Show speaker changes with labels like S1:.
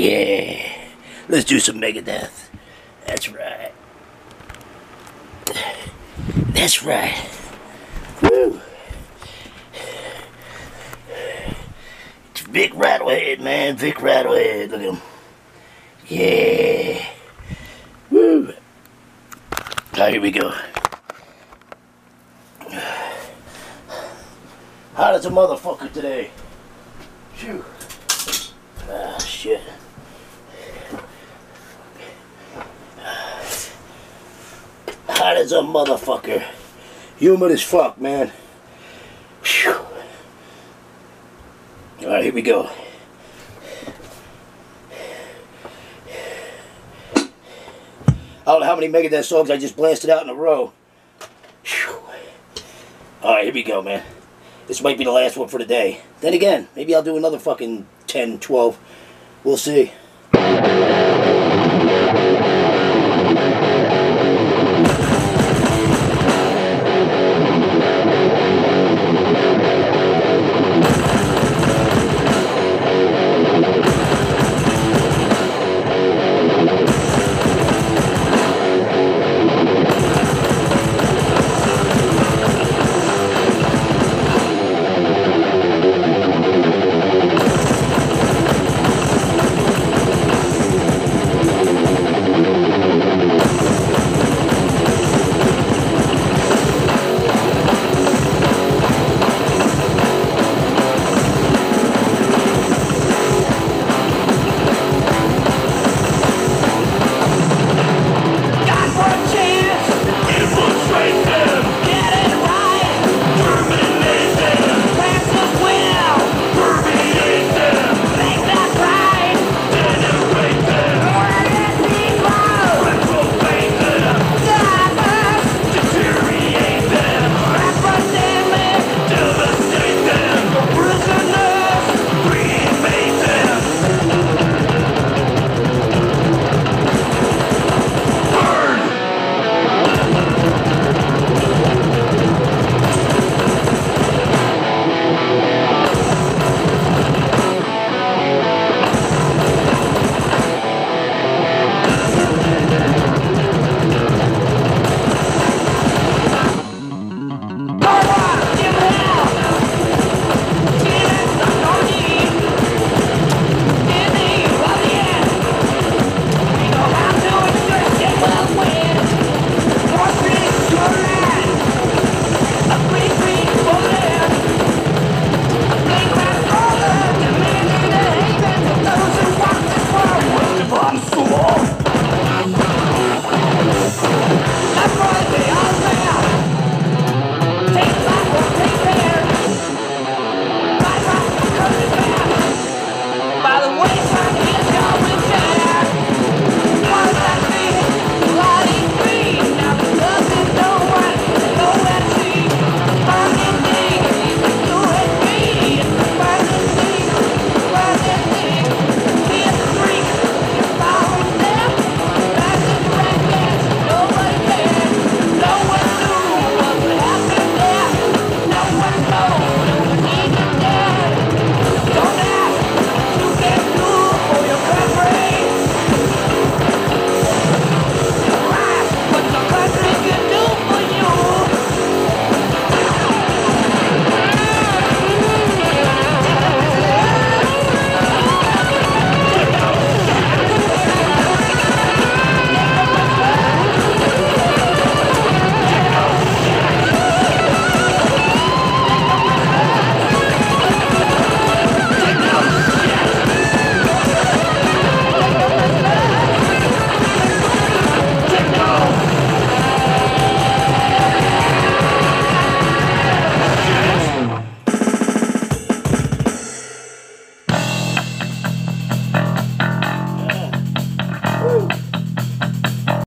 S1: Yeah. Let's do some Megadeth. That's right. That's right. Woo. It's Vic Rattlehead, man. Vic Rattlehead. Look at him. Yeah. Woo. Alright, here we go. Hot as a motherfucker today. Phew. Ah, shit. Hot as a motherfucker. Humid as fuck, man. Phew. Alright, here we go. I don't know how many Megadeth songs I just blasted out in a row. Alright, here we go, man. This might be the last one for the day. Then again, maybe I'll do another fucking 10, 12. We'll see.